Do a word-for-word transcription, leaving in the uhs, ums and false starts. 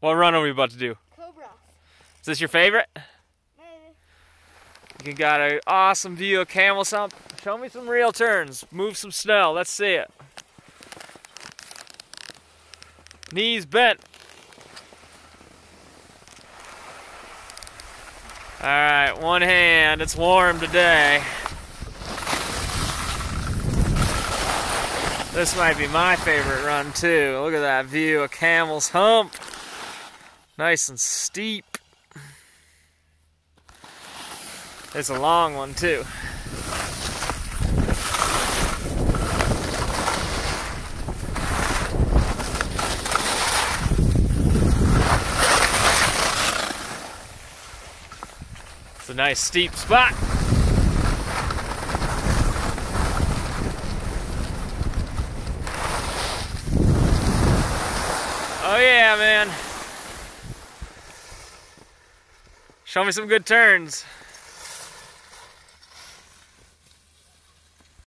What run are we about to do? Cobrass. Is this your favorite? Maybe. You got an awesome view of Camel's Hump. Show me some real turns. Move some snow. Let's see it. Knees bent. All right, one hand. It's warm today. This might be my favorite run too. Look at that view of Camel's Hump. Nice and steep. It's a long one too. It's a nice steep spot. Oh yeah, man. Show me some good turns.